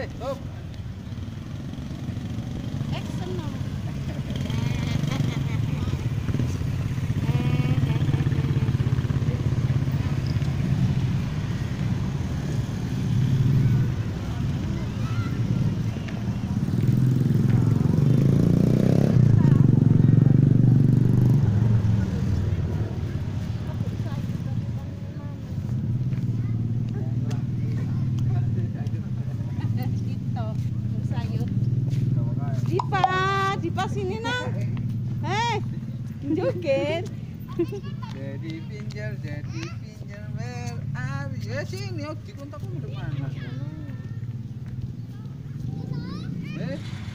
Stop. Action no. Dipa sini nang. Joget. Jadi pinjal where are you? Ya sini, dikontak udah mana?